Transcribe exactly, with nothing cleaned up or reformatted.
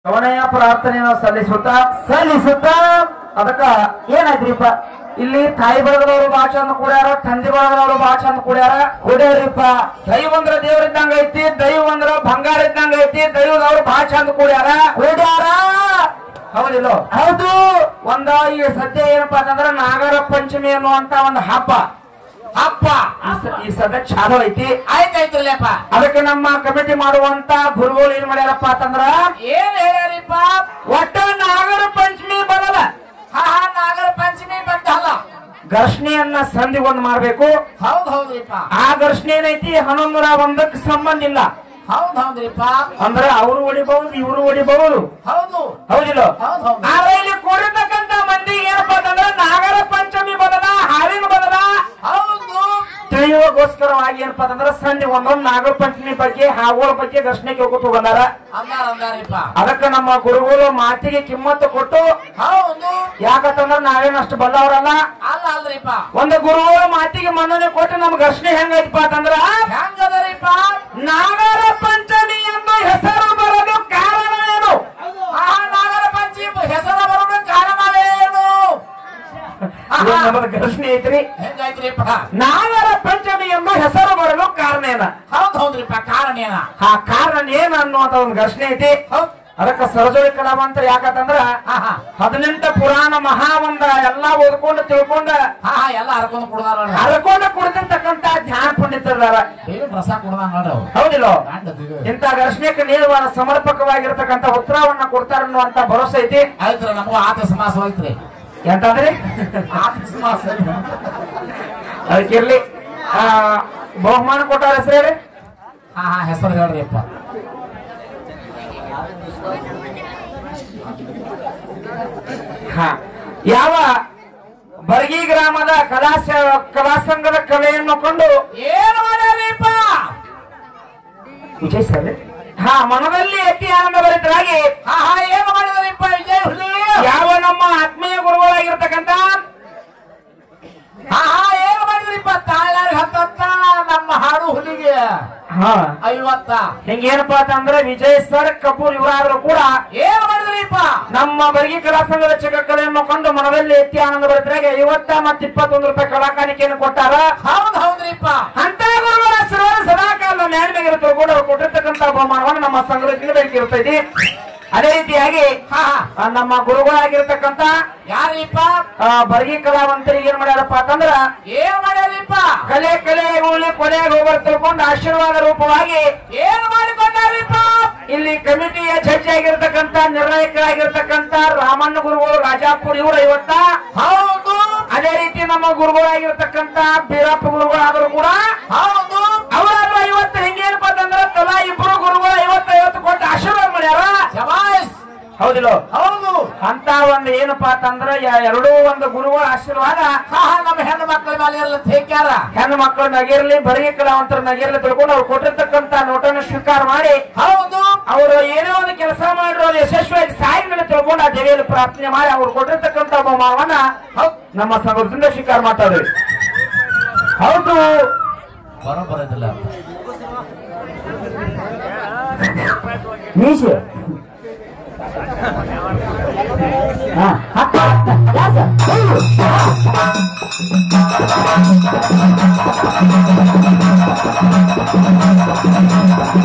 ಕವನೆಯ ಪ್ರಾರ್ಥನೆಯನ್ನು ಸಲ್ಲಿಸುತ್ತಾ ಸಲ್ಲಿಸುತ್ತಾ ಅದಕ್ಕ ಏನಾಯ್ತ್ರಿಪ್ಪ ಇಲ್ಲಿ ತಾಯಿ ಬಳಗದವರು ಬಹಳ ಚಂದ ಕೂಡ್ಯಾರ, ತಂದೆ ಬಳಗದವರು ಬಹಳ ಚಂದ ಕೂಡ್ಯಾರ. ಕುಡಿಯರಿಪ್ಪ ದೈವ ಅಂದ್ರ ದೇವ್ರ ಇದ್ದಂಗ ಐತಿ, ದೈವ ಅಂದ್ರ ಬಂಗಾರ ಇದ್ದಂಗ ಐತಿ. ದೈವದವ್ರು ಬಹಳ ಚಂದ ಕೂಡ್ಯಾರ. ಕುಡಿಯಾರ ಹೌದಿಲ್ಲ? ಹೌದು. ಒಂದ ಈ ಸದ್ಯ ಏನಪ್ಪಾ ಅಂತಂದ್ರ ನಾಗರ ಪಂಚಮಿ ಅನ್ನುವಂತ ಒಂದು ಹಬ್ಬ ಹಬ್ಬ ಈ ಸದ್ಯ ಚಾಲು ಐತಿ. ಆಯ್ತಾಯ್ತಲ್ಲಪ್ಪ. ಅದಕ್ಕೆ ನಮ್ಮ ಕಮಿಟಿ ಮಾಡುವಂತ ಗುರುಗಳು ಏನ್ ಮಾಡ್ಯಾರಪ್ಪ ಅಂತಂದ್ರ ಏನ್ ಹೇಳ್ಯಾರಿಪ್ಪ? ಒಟ್ಟ ನಾಗರ ಪಂಚಮಿ ಬರಲ್ಲ, ಹಾ ಹಾ ನಾಗರ ಪಂಚಮಿ ಬಂತಲ್ಲ, ಘರ್ಷಣೆಯನ್ನ ಸಂಧಿಗೊಂದು ಮಾಡ್ಬೇಕು. ಹೌದ್ ಹೌದ್ರಿಪ್ಪ. ಆ ಘರ್ಷಣೆ ಏನೈತಿ ಹನ್ನೊಂದರ ಒಂದಕ್ಕೆ ಸಂಬಂಧ ಇಲ್ಲ. ಹೌದ್ ಹೌದ್ರಿಪ್ಪ. ಅಂದ್ರೆ ಅವರು ಹೊಡಿಬಹುದು, ಇವರು ಹೊಡಿಬಹುದು. ಹೌದು ಹೌದಿಲ್ಲ? ಹೌದ್ ಹೌದು. ಆದ್ರೆ ಇಲ್ಲಿ ಕೂಡಿರ್ತಕ್ಕಂತ ಮಂದಿಗೆ ಏನಪ್ಪಾ ಅಂತಂದ್ರೆ ನಾಗರ ಪಂಚಮಿ ಬದಲ ಹಾವಿನ ಬದಲ ಹೌದು ತಿಳಿಯುವಗೋಸ್ಕರವಾಗಿ ಏನಪ್ಪಾ ಅಂತಂದ್ರೆ ಸಂಧಿ ಒಂದೊಂದು ನಾಗರ ಪಂಚಮಿ ಬಗ್ಗೆ ಹಾವುಗಳ ಬಗ್ಗೆ ಘರ್ಷಣೆ ಕೇಳ್ಕೊತ ಬಂದಾರ. ಅಂದಾರ ಅಂದಾರಿಪ್ಪ. ಅದಕ್ಕೆ ನಮ್ಮ ಗುರುಗಳು ಮಾತಿಗೆ ಕಿಮ್ಮತ್ತು ಕೊಟ್ಟು, ಹೌದು ಯಾಕಂತಂದ್ರೆ ನಾವೇನಷ್ಟು ಬಲ್ಲವರಲ್ಲ, ಅಲ್ಲ ಅಲ್ರಿಪ್ಪ. ಒಂದು ಗುರುಗಳು ಮಾತಿಗೆ ಮನ್ನಣೆ ಕೊಟ್ಟು ನಮ್ ಘರ್ಷಣೆ ಹೆಂಗೈತಪ್ಪ ಅಂತಂದ್ರ ಹೆಂಗದರಿಪ್ಪ? ನಾಗರ ಪಂಚಮಿ ಎಂದು ಹೆಸರು ಬರಲು ಕಾರಣವೇನು? ಆ ನಾಗರ ಪಂಚಮಿ ಹೆಸರು ಬರೋದು ಕಾರಣವೇನು? ನಮ್ಮದ ಘರ್ಷಣೆ ಐತ್ರಿ. ಹೆಂಗಾಯ್ತ್ರಿಪ್ಪ? ನಾಗರ ಪಂಚಮಿ ಎಂದು ಹೆಸರು ಬರಲು ಕಾರಣ ಏನ? ಹೌದ್ ಹೌದ್ರಿಪ್ಪ. ಕಾರಣ ಏನ? ಆ ಕಾರಣ ಏನ ಅನ್ನುವಂತ ಒಂದು ಘರ್ಷಣೆ ಐತಿ. ಅದಕ್ಕ ಸರಜೋಳಿ ಕಲಾವಂತ ಯಾಕಂತಂದ್ರ ಹದಿನೆಂಟು ಪುರಾಣ ಮಹಾವಂದ ಎಲ್ಲಾ ಓದ್ಕೊಂಡು ತಿಳ್ಕೊಂಡ ಹಾ ಹಾ ಎಲ್ಲ ಹರ್ಕೊಂಡು ಕುಡ್ದಾರ ನೋಡ್ರಿ. ಹರ್ಕೊಂಡ ಕುಡಿದಿರ್ತಕ್ಕಂತ ಜ್ಞಾನ ಪಂಡಿತರಾರ. ಬೇರೆ ರಸ ಕುಡ್ದಾರ ನೋಡ್ರಿ ಅವ್ರು. ಹೌದಿಲ್ಲ? ಗಂಡದಿದು. ಇಂತ ಘರ್ಷಣೆಗೆ ನೇರವಾದ ಸಮರ್ಪಕವಾಗಿರ್ತಕ್ಕಂಥ ಉತ್ತರವನ್ನ ಕೊಡ್ತಾರ ಅನ್ನುವಂತ ಭರವಸೆ ಐತಿ. ಆಯ್ತ್ರಿ, ನಮಗೂ ಆತ ಸಮಾಸ ಹೋಯ್ತ್ರಿ. ಎಂತಂದ್ರಿ ಆತ ಸಮಾಸ ಅದಕ್ಕಿರ್ಲಿ. ಆ ಬಹುಮಾನ ಕೊಟ್ಟಾರ ಹೆಸರು ಹೇಳಿ. ಹಾ ಹಾ ಹೆಸರು ಹೇಳ್ರಿಪ್ಪ. ಹಾ ಯಾವ ಬರ್ಗಿ ಗ್ರಾಮದ ಕಲಾ ಕಲಾ ಸಂಘದ ಕಲೆಯನ್ನು ಕೊಂಡು ಏನು ಮಾಡ್ಯಾರಿಪ್ಪ? ವಿಜಯ್ ಸರ್ ಹಾ ಮನದಲ್ಲಿ ಅತಿ ಆನಂದ ಭರಿತರಾಗಿ ಹಾ ಹಾ ಏನು ಮಾಡಿದಾರಿಪ್ಪ ವಿಜಯ್ ಹುಲಿ? ಯಾವ ನಮ್ಮ ಆತ್ಮೀಯ ಗುರುಗಳಾಗಿರ್ತಕ್ಕಂಥ ಹಾ ಹಾ ಏನು ಮಾಡಿದ್ರಿಪ್ಪ? ತಾಳ್ಯಾರ ಹತ್ತತ್ತ ನಮ್ಮ ಹಾಡು ಹುಲಿಗೆ ಹಾ ಐವತ್ತ. ಹಿಂಗೇನಪ್ಪಾ ಅಂತಂದ್ರೆ ವಿಜಯ್ ಸರ್ ಕಪೂರ್ ಇವರಾದ್ರೂ ಕೂಡ ಏನು ಮಾಡಿದ್ರಿಪ್ಪ? ನಮ್ಮ ಬರ್ಗಿ ಕಲಾ ಸಂಘದ ಚಿಕ್ಕಕಲೆಯನ್ನು ಕೊಂಡು ಮನದಲ್ಲಿ ಎತ್ತಿ ಆನಂದ ಭರಿತರಾಗಿ ಐವತ್ತ ಮತ್ತು ಇಪ್ಪತ್ತೊಂದು ರೂಪಾಯಿ ಕಲಾಕಾಣಿಕೆಯನ್ನು ಕೊಟ್ಟಾರ. ಹೌದ್ ಹೌದ್ರಿಪ್ಪ. ಅಂತ ಗುರುಗಳ ಆಶೀರ್ವಾದ ಸದಾಕಾಲ ಮ್ಯಾನ್ಮೇಲೆ ತಿಳ್ಕೊಂಡು ಅವ್ರು ಕೊಟ್ಟಿರ್ತಕ್ಕಂಥ ಬಹುಮಾನವನ್ನು ನಮ್ಮ ಸಂಘದಲ್ಲಿ ಬೇಕಿರ್ತೈತಿ. ಅದೇ ರೀತಿಯಾಗಿ ಹಾ ಹಾ ನಮ್ಮ ಗುರುಗಳಾಗಿರ್ತಕ್ಕಂಥ ಯಾರಿಪ್ಪ? ಬರ್ಗಿ ಕಲಾವಂತರಿಗೆ ಏನ್ ಮಾಡ್ಯಾರಪ್ಪ ಅಂತಂದ್ರ ಏನ್ ಮಾಡ್ಯಾರಿಪ್ಪ? ಕಲೆ ಕಲೆ ಉಳಿ ಕೊನೆಗೆ ಹೋಗೋರು ತಿಳ್ಕೊಂಡು ಆಶೀರ್ವಾದ ರೂಪವಾಗಿ ಏನು ಮಾಡಿಕೊಂಡಾರಿಪ್ಪ? ಇಲ್ಲಿ ಕಮಿಟಿಯ ಜಡ್ಜ್ ಆಗಿರ್ತಕ್ಕಂಥ ನಿರ್ಣಾಯಕರಾಗಿರ್ತಕ್ಕಂಥ ರಾಮಣ್ಣ ಗುರುಗಳು ರಾಜಾಪುರ್ ಇವರು ಐವತ್ತ. ಹೌದು ಅದೇ ರೀತಿ ನಮ್ಮ ಗುರುಗಳಾಗಿರ್ತಕ್ಕಂಥ ಬೀರಪ್ಪ ಗುರುಗಳಾದರೂ ಕೂಡ ಹೌದು ಅವರಾದ್ರೂ ಐವತ್ತು. ಹಿಂಗೇನಪ್ಪ ಅಂತಂದ್ರ ತಲಾ ಇಬ್ಬರು ಗುರುಗಳು ಐವತ್ತು ಐವತ್ತು ಕೊಟ್ಟು ಆಶೀರ್ವಾದ ಮಾಡ್ಯಾರ. ಶಬಾಷ್. ಹೌದಿಲ್ಲ? ಹೌದು. ಅಂತ ಒಂದು ಏನಪ್ಪಾ ಅಂತಂದ್ರ ಎರಡೂ ಒಂದು ಗುರುಗಳ ಆಶೀರ್ವಾದ ಹಾ ಹಾ ನಮ್ಮ ಹೆಣ್ಣು ಮಕ್ಕಳ ಮೇಲೆ ಎಲ್ಲ ತೇಕ್ಯಾರ. ಹೆಣ್ಣು ಮಕ್ಕಳ ನಗಿರ್ಲಿ ಬರ್ಗಿ ಕಲಾವಂತರ ನಗಿರ್ಲಿ ತಿಳ್ಕೊಂಡು ಅವ್ರು ಕೊಟ್ಟಿರ್ತಕ್ಕಂತ ನೋಟನ್ನು ಸ್ವೀಕಾರ ಮಾಡಿ ಹೌದು ಅವರು ಏನೇ ಒಂದು ಕೆಲಸ ಮಾಡಿರೋ ಅದು ಯಶಸ್ವಿಯಾಗಿ ಸಾಯಿ ಮೇಲೆ ತಿಳ್ಕೊಂಡು ಆ ದೇವಿಯಲ್ಲಿ ಪ್ರಾರ್ಥನೆ ಮಾಡಿ ಅವ್ರು ಕೊಟ್ಟಿರ್ತಕ್ಕಂಥ ಬಹುಮಾನವನ್ನ ನಮ್ಮ ಸಂಘದಿಂದ ಸ್ವೀಕಾರ ಮಾಡ್ತಾರೆ. ಹೌದು ಬರೋಬರದಿಲ್ಲ ಮೀಸೆ ಹಾ ಹತ್ತ ಹತ್ತ